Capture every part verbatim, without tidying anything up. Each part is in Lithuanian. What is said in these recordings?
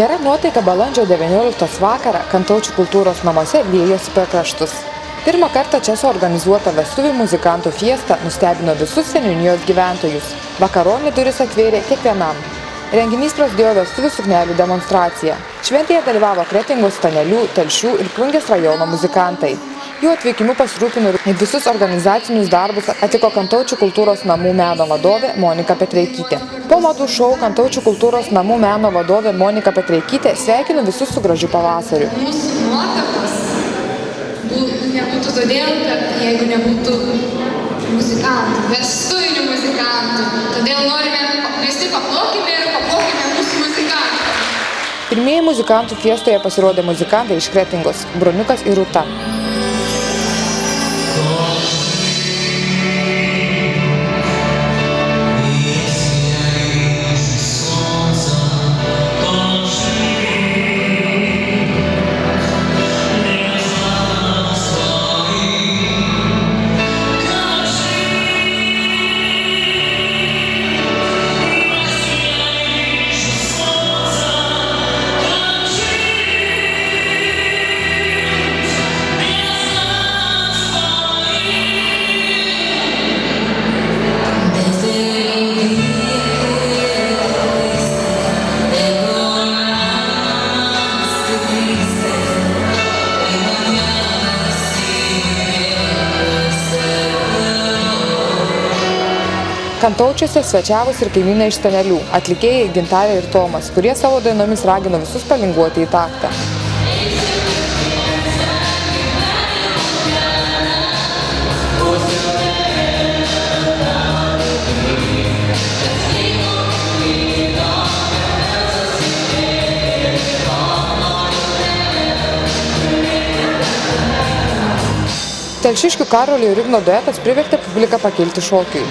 Gera nuotaika balandžio devynioliktos vakarą Kantaučių kultūros namuose liejosi per kraštus. Pirmą kartą čia suorganizuota vestuvių muzikantų fiesta nustebino visus seniūnijos gyventojus. Vakaronė duris atvėrė kiekvienam. Renginys prasidėjo vestuvių suknelių demonstracija. Šventėje dalyvavo Kretingos, Stanelių, Telšių ir Plungės rajono muzikantai. Jų atvykimu pasirūpino ir visus organizacinius darbus atliko Kantaučių kultūros namų meno vadovė Monika Petreikytė. Po madų šou Kantaučių kultūros namų meno vadovė Monika Petreikytė sveikino visus su gražiu pavasariu. Mūsų nuotakos nebūtų todėl, kad jeigu nebūtų muzikantų, vestuvinių muzikantų, todėl norime visi paplokime ir paplokime mūsų muzikantų. Pirmieji muzikantų fiestoje pasirodė muzikantai iš Kretingos – Broniukas ir Rūta. Kantaučiuose svečiavosi ir kaimynai iš Stanelių, atlikėjai Gintarė ir Tomas, kurie savo dainomis ragino visus palinguoti į taktą. Telšiškių Karolio ir Igno duetas privertė publiką pakilti šokiui.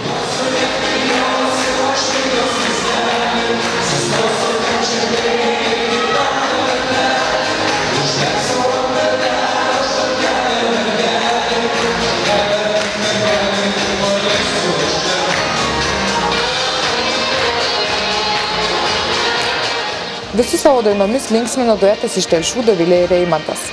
Visus savo dainomis linksmino duetas iš Telšių Dovilė ir Eimantas.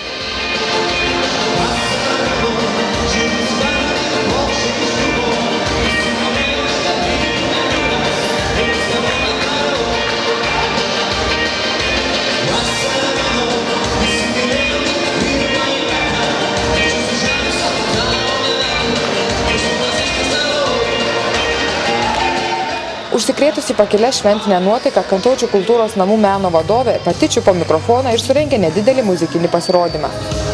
Užsikrėtusi pakilę šventinę nuotaiką Kantaučių kultūros namų meno vadovė pati čiupo mikrofoną ir surengė nedidelį muzikinį pasirodymą.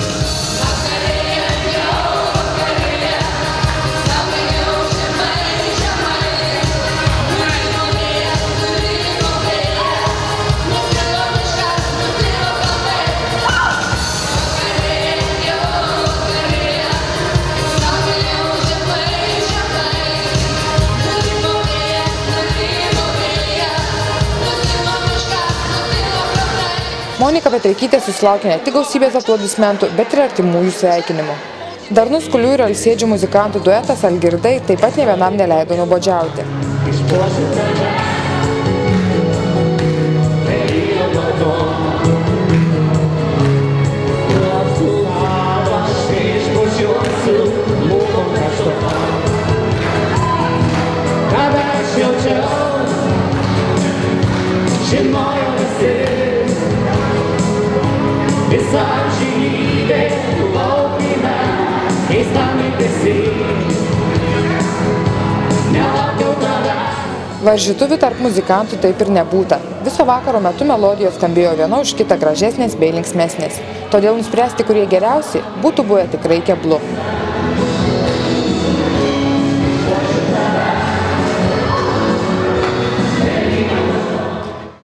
Monika Petreikytė susilaukė ne tik gausybės aplodismentų, bet ir artimųjų sveikinimų. Darnus Kulių ir Alsėdžių muzikantų duetas Algirdai taip pat nė vienam neleido nuobodžiauti. Varžytuvių tarp muzikantų taip ir nebūta. Viso vakaro metu melodijos skambėjo viena už kitą gražesnės bei linksmesnės. Todėl nuspręsti, kurie geriausi, būtų buvę tikrai keblu.